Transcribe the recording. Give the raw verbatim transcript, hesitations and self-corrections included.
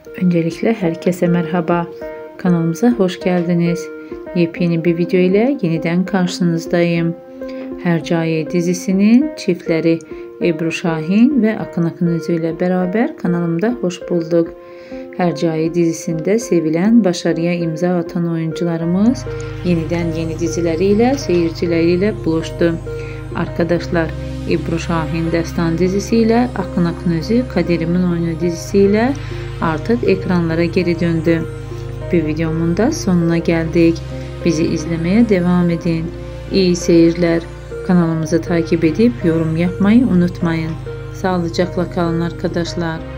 Öncelikle herkese merhaba. Kanalımıza hoş geldiniz. Yepyeni bir video ile yeniden karşınızdayım. Hercai dizisinin çiftleri Ebru Şahin ve Akın Akınözü ile beraber kanalımda hoş bulduk. Hercai dizisinde sevilen, başarıya imza atan oyuncularımız yeniden yeni dizileriyle seyircileriyle buluştu. Arkadaşlar, Ebru Şahin Destan dizisiyle, Akın Akınözü Kaderimin Oyunu dizisiyle artık ekranlara geri döndü. Bir videomun da sonuna geldik. Bizi izlemeye devam edin. İyi seyirler. Kanalımızı takip edip yorum yapmayı unutmayın. Sağlıcakla kalın arkadaşlar.